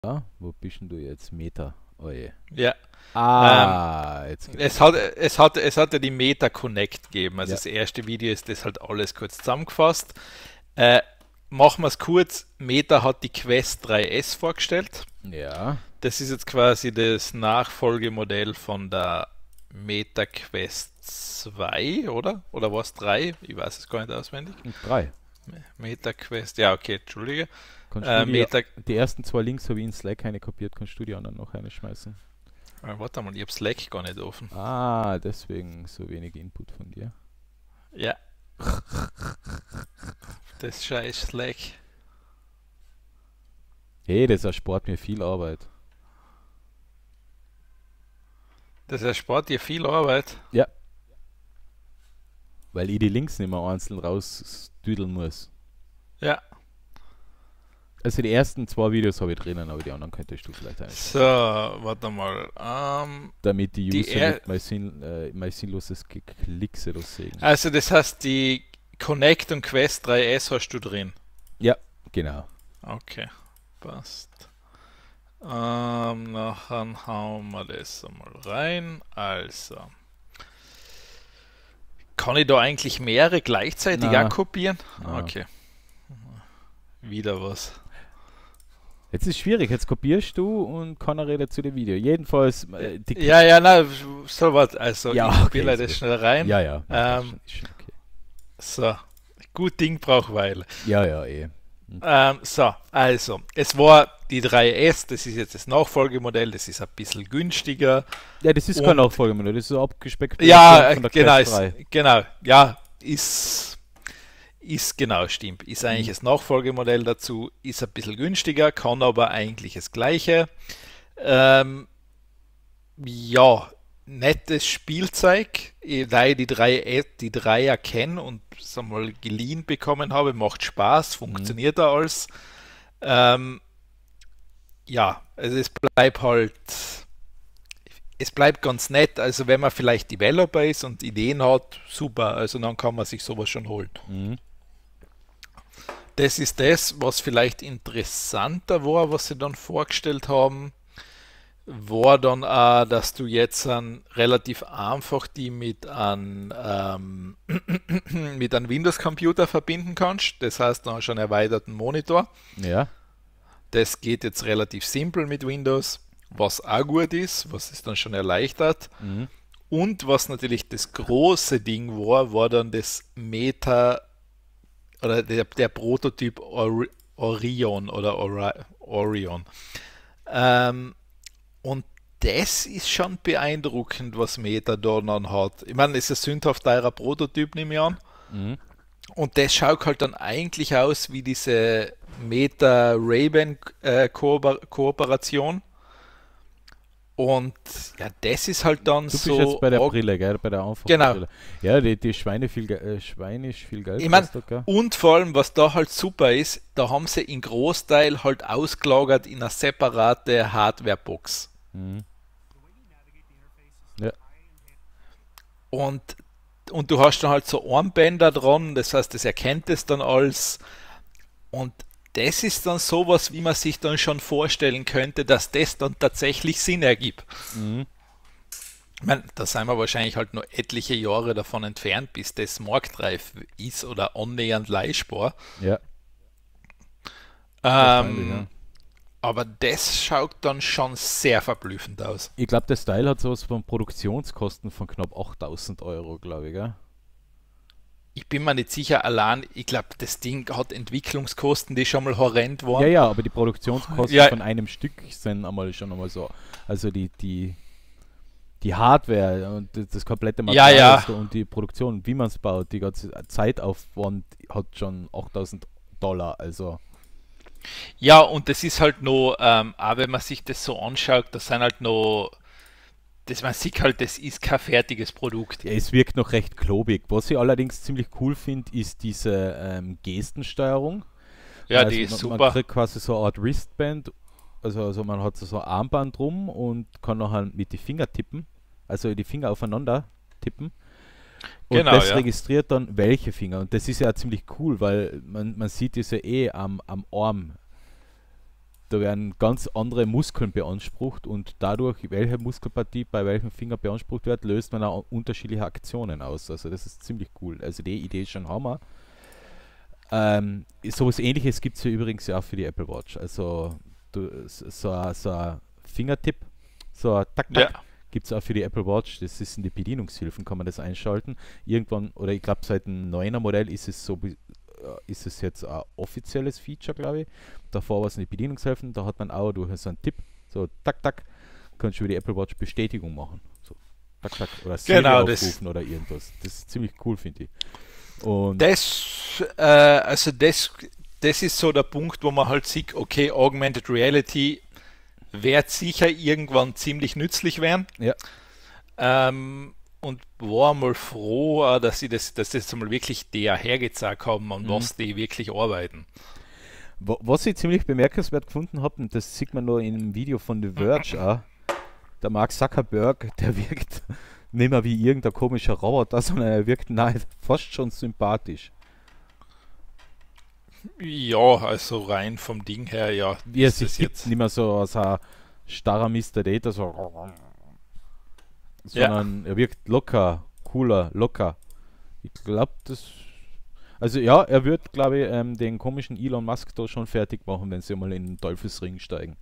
Wo bist denn du jetzt? Meta. Oh je. Ja. Ähm, Jetzt geht's es los. hat, es hat ja die Meta Connect gegeben. Also Ja. das erste Video ist das halt alles kurz zusammengefasst. Äh, Machen wir es kurz. Meta hat die Quest 3S vorgestellt. Ja. Das ist jetzt quasi das Nachfolgemodell von der Meta Quest 2, oder? Oder war es 3? Ich weiß es gar nicht auswendig. Und drei. Meta Quest, ja, okay, Entschuldige. Kannst du Meta, die ersten zwei Links habe ich in Slack eine kopiert, kannst du die anderen noch eine schmeißen. warte mal, ich habe Slack gar nicht offen. Deswegen so wenig Input von dir. Ja, das scheiß Slack. Hey, das erspart mir viel Arbeit. Das erspart dir viel Arbeit. Ja, weil ich die Links nicht mehr einzeln rausdüdeln muss. Ja, Also die ersten zwei Videos habe ich drinnen, aber die anderen könntest du vielleicht so, einschmeißen. warte mal. Damit die Die User er nicht mein sinnloses Geklickse das sehen. also das heißt, die Connect und Quest 3S hast du drin. Ja, genau. Okay, passt. Nachher hauen wir das einmal rein. Also, kann ich da eigentlich mehrere gleichzeitig auch Na, kopieren? na. Okay, wieder was. Jetzt ist schwierig, jetzt kopierst du und keiner redet zu dem Video. Jedenfalls, Ja, ja, na, so was. Also, ich ja, okay, kopiere ist das gut. schnell rein. Ja, ja, mach das Ähm, schon, ist schon okay. so, gut Ding braucht Weile. Ja, ja, eh. Hm. So, also, es war die 3S, das ist jetzt das Nachfolgemodell, das ist ein bisschen günstiger. Ja, das ist kein Und Nachfolgemodell, das ist eine abgespeckte Version ja, von der genau, Quest 3. genau, ja, ist genau, stimmt. Ist eigentlich Hm. das Nachfolgemodell dazu, ist ein bisschen günstiger, kann aber eigentlich das Gleiche. Ähm, ja, nettes Spielzeug, da ich die Dreier kenne und es mal geliehen bekommen habe, macht Spaß, Hm. funktioniert da alles. Ähm, ja, also es bleibt ganz nett. Also wenn man vielleicht Developer ist und Ideen hat, super. Also dann kann man sich sowas schon holen. Hm. Das ist das, was vielleicht interessanter war, was sie dann vorgestellt haben, war dann auch, dass du jetzt relativ einfach die mit einem Windows-Computer verbinden kannst. Das heißt, dann schon einen erweiterten Monitor. Ja. Das geht jetzt relativ simpel mit Windows, was auch gut ist, was es dann schon erleichtert. Hm. Und was natürlich das große Ding war, war dann das Meta oder der Prototyp Orion oder Orion. Ähm, und das ist schon beeindruckend, was Meta da dann hat. Ich meine, es ist ein sündhaft teurer Prototyp, nehme ich an. Hm. Und das schaut halt dann eigentlich aus wie diese Meta-Ray-Ban Kooperation. Und ja, das ist halt dann Du bist jetzt so, bei der Brille, gell? Bei der einfachen genau. Brille. Ja, die schweinisch viel Geld Ich meine, kostet, gell? und vor allem, was da halt super ist, da haben sie in Großteil halt ausgelagert in eine separate Hardware-Box. Hm. Ja. Und, und du hast dann halt so Armbänder dran, das heißt, das erkennt es dann als. Und das ist dann sowas, wie man sich dann schon vorstellen könnte, dass das dann tatsächlich Sinn ergibt. Hm. Ich meine, da sind wir wahrscheinlich halt nur etliche Jahre davon entfernt, bis das marktreif ist oder annähernd leistbar. Ja, wahrscheinlich, ja. Ähm, aber das schaut dann schon sehr verblüffend aus. Ich glaube, der Style hat sowas von Produktionskosten von knapp 8000 Euro, glaube ich, gell? Ich bin mir nicht sicher, allein, ich glaube, das Ding hat Entwicklungskosten, die schon mal horrend Ja, waren. ja, aber die Produktionskosten Ja, von einem Stück sind schon einmal so. Also die Hardware und das komplette ja, Material ja. und die Produktion, wie man es baut, die ganze Zeitaufwand hat schon 8000 Dollar. Also, Ja, und das ist halt noch, auch wenn man sich das so anschaut, das sind halt noch, das man sieht halt, das ist kein fertiges Produkt. ja, es wirkt noch recht klobig. Was ich allerdings ziemlich cool finde, ist diese Gestensteuerung. Ja, die Also ist man super. kriegt quasi so eine Art Wristband, also man hat so ein Armband drum und kann nachher mit die Finger tippen, also die Finger aufeinander tippen. Und Genau, das ja. registriert dann welche Finger. Und das ist ja ziemlich cool, weil man sieht das ja eh am Arm. da werden ganz andere Muskeln beansprucht und dadurch, welche Muskelpartie bei welchem Finger beansprucht wird, löst man auch unterschiedliche Aktionen aus. Also das ist ziemlich cool. Also die Idee ist schon Hammer. Sowas Ähnliches gibt es ja übrigens auch für die Apple Watch. Also so ein Fingertipp, so ein Tack-Tack. Ja. Gibt es auch für die Apple Watch, das ist in die Bedienungshilfen, kann man das einschalten. Irgendwann, oder ich glaube seit dem 9er Modell ist es so, ist es jetzt ein offizielles Feature, glaube ich. Davor war es in die Bedienungshilfen, da hat man auch durch so einen Tipp, so tak tak, kannst du über die Apple Watch Bestätigung machen. So tak tak oder Siri aufrufen oder irgendwas. Das ist ziemlich cool, finde ich. Und das ist so der Punkt, wo man halt sieht, okay, Augmented Reality wird sicher irgendwann ziemlich nützlich werden. ja. Und war mal froh, dass das jetzt mal wirklich der hergezeigt haben, an was die wirklich arbeiten. Was ich ziemlich bemerkenswert gefunden habe, und das sieht man nur in einem Video von The Verge auch, der Mark Zuckerberg, der wirkt nicht mehr wie irgendein komischer Roboter, sondern er wirkt fast schon sympathisch. Ja, also rein vom Ding her, ja. Wie er sich jetzt nicht mehr so als ein starrer Mr. Data, sondern er wirkt locker, cooler, locker. Ich glaube, also ja, er wird, glaube ich, den komischen Elon Musk da schon fertig machen, wenn sie mal in den Teufelsring steigen.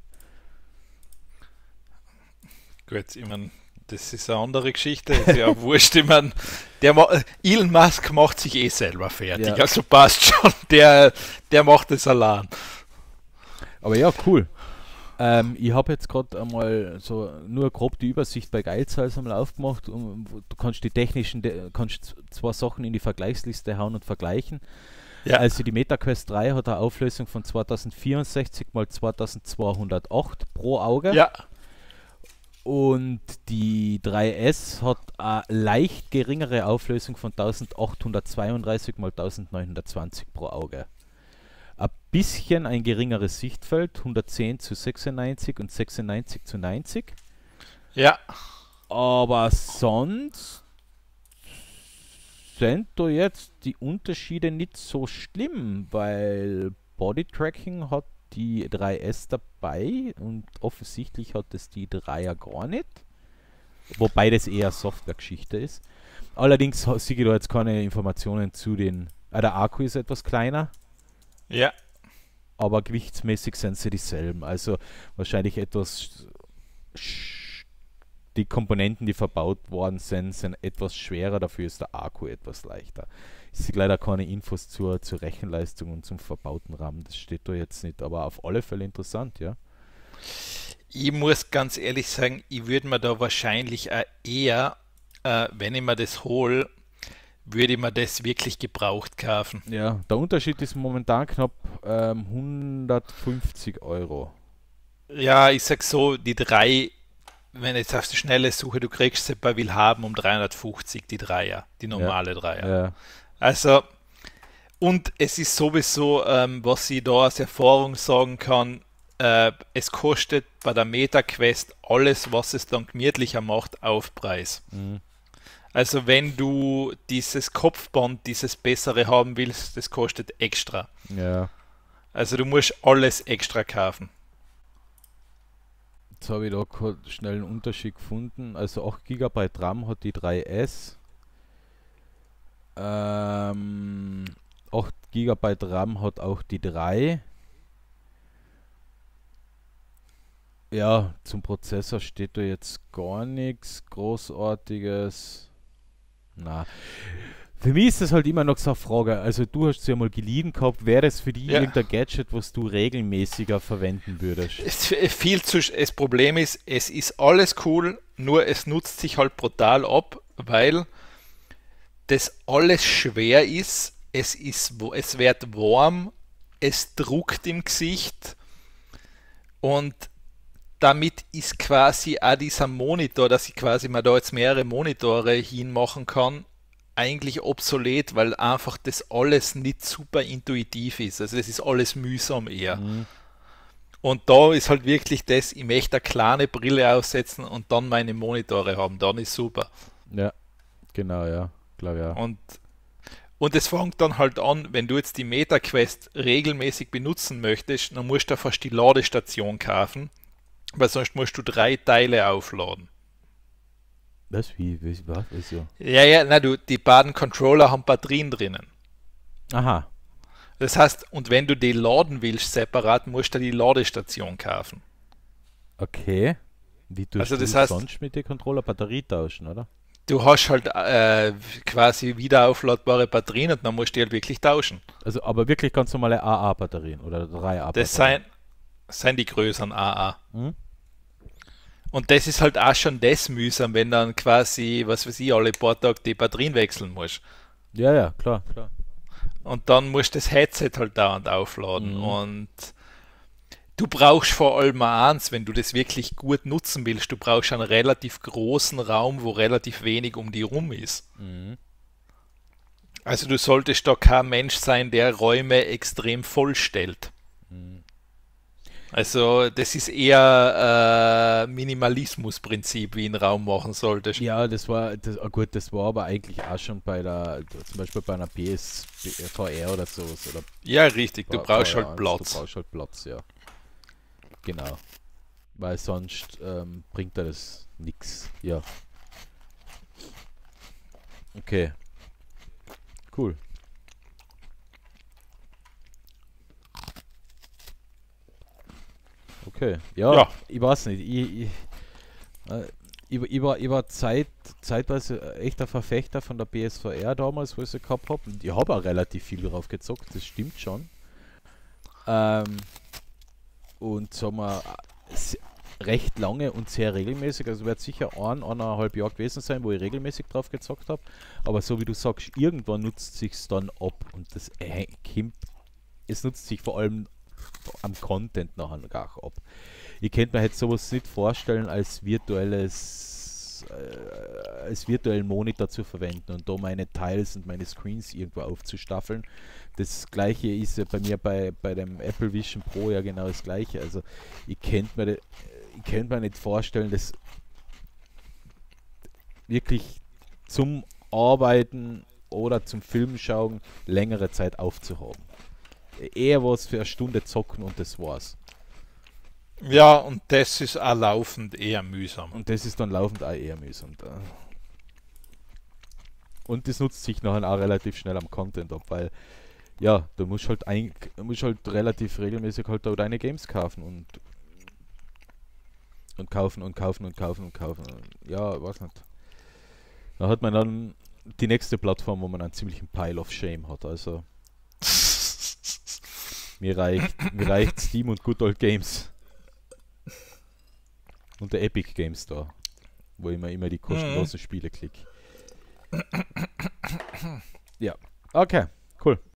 Gut, ich meine, das ist eine andere Geschichte, ist ja wurscht, ich meine, Elon Musk macht sich eh selber fertig, also passt schon, der macht es allein. Aber ja, cool. Ich habe jetzt gerade einmal so nur grob die Übersicht bei Geizhals einmal aufgemacht. Du kannst kannst zwei Sachen in die Vergleichsliste hauen und vergleichen. Ja. Also die MetaQuest 3 hat eine Auflösung von 2064 x 2208 pro Auge. Ja. Und die 3S hat eine leicht geringere Auflösung von 1832 x 1920 pro Auge. Ein bisschen ein geringeres Sichtfeld, 110:96 und 96:90. Ja. Aber sonst sind da jetzt die Unterschiede nicht so schlimm, weil Bodytracking hat die 3S dabei und offensichtlich hat es die 3er gar nicht. Wobei das eher Software-Geschichte ist. Allerdings sehe ich da jetzt keine Informationen zu den. Der Akku ist etwas kleiner. Ja. Aber gewichtsmäßig sind sie dieselben. Also wahrscheinlich etwas. Die Komponenten, die verbaut worden sind etwas schwerer, dafür ist der Akku etwas leichter. Es sind leider keine Infos zur Rechenleistung und zum verbauten RAM. Das steht da jetzt nicht, aber auf alle Fälle interessant, ja. Ich muss ganz ehrlich sagen, ich würde mir da wahrscheinlich auch eher, wenn ich mir das hole, würde ich mir das wirklich gebraucht kaufen. Ja, der Unterschied ist momentan knapp 150 Euro. Ja, ich sag so, die 3, wenn ich jetzt auf die Schnelle suche, du kriegst sie bei Willhaben um 350, die 3er, die normale 3er. Ja. Also, und es ist sowieso, was ich da aus Erfahrung sagen kann, es kostet bei der MetaQuest alles, was es dann gemütlicher macht, Aufpreis. Mhm. Also wenn du dieses Kopfband, dieses bessere haben willst, das kostet extra. Ja. Also du musst alles extra kaufen. Jetzt habe ich da schnell einen Unterschied gefunden. Also 8 GB RAM hat die 3S. 8 GB RAM hat auch die 3. Ja, zum Prozessor steht da jetzt gar nichts Großartiges. Na, für mich ist das halt immer noch so eine Frage. Also du hast es ja mal geliehen gehabt. Wäre es für dich irgendein Gadget, was du regelmäßiger verwenden würdest? Das Problem ist, es ist alles cool, nur es nutzt sich halt brutal ab, weil das alles schwer ist. Es wird warm, es druckt im Gesicht und damit ist quasi auch dieser Monitor, dass ich quasi mal da jetzt mehrere Monitore hinmachen kann, eigentlich obsolet, weil einfach das alles nicht super intuitiv ist. Also das ist alles mühsam eher. Mhm. Und da ist halt wirklich das, ich möchte eine kleine Brille aussetzen und dann meine Monitore haben, dann ist super. Ja, genau, ja, glaube ja. Und es fängt dann halt an, wenn du jetzt die MetaQuest regelmäßig benutzen möchtest, dann musst du fast die Ladestation kaufen, weil sonst musst du 3 Teile aufladen. Was? Was? Wieso? Ja, na du, die beiden Controller haben Batterien drinnen. Aha. Das heißt, und wenn du die laden willst separat, musst du die Ladestation kaufen. Okay. Wie tust Also du das heißt, sonst mit den Controller Batterie tauschen, oder? du hast halt quasi wieder aufladbare Batterien und dann musst du die halt wirklich tauschen. Also, aber wirklich ganz normale AA-Batterien oder Das 3A-Batterien. sind die größeren AA. Hm? Und das ist halt auch schon das mühsam, wenn dann quasi, was weiß ich, alle paar Tage die Batterien wechseln musst. Ja, ja, klar, klar. Und dann musst du das Headset halt dauernd aufladen. Mhm. Und du brauchst vor allem auch eins, wenn du das wirklich gut nutzen willst, du brauchst einen relativ großen Raum, wo relativ wenig um die rum ist. Mhm. Also du solltest da kein Mensch sein, der Räume extrem vollstellt. Mhm. Also das ist eher Minimalismusprinzip, wie ein Raum machen solltest. Ja, gut, das war aber eigentlich auch schon bei zum Beispiel bei einer PSVR oder so. Oder Ja, richtig, du brauchst VR1, halt Platz. Du brauchst halt Platz, ja. Genau. Weil sonst bringt er das nix. Ja. Okay. Cool. Okay. Ja, Ja, ich weiß nicht. Äh, ich war zeitweise echt ein Verfechter von der PSVR damals, wo ich sie gehabt habe. Und ich habe auch relativ viel drauf gezockt, das stimmt schon. Ähm, und sagen wir, recht lange und sehr regelmäßig. Also wird sicher 1,5 Jahre gewesen sein, wo ich regelmäßig drauf gezockt habe. Aber so wie du sagst, irgendwann nutzt sich's dann ab und es nutzt sich vor allem am Content nachher gar ab. Ich könnte mir jetzt sowas nicht vorstellen als als virtuellen Monitor zu verwenden und da meine Tiles und meine Screens irgendwo aufzustaffeln. Das gleiche ist ja bei mir bei dem Apple Vision Pro ja genau das gleiche. Also ich könnte mir nicht vorstellen, das wirklich zum Arbeiten oder zum Filmschauen längere Zeit aufzuhaben. Eher was für eine Stunde zocken und das war's. ja, und das ist auch laufend eher mühsam. Und das ist dann laufend auch eher mühsam. Und das nutzt sich nachher auch relativ schnell am Content ab, weil ja, du musst halt relativ regelmäßig halt auch deine Games kaufen und kaufen und kaufen und kaufen und kaufen. Ja, weiß nicht. Da hat man dann die nächste Plattform, wo man einen ziemlichen Pile of Shame hat. Also mir reicht Steam und Good Old Games und der Epic Game Store, wo ich mir immer die kostenlosen Spiele klicke. Ja, okay, cool.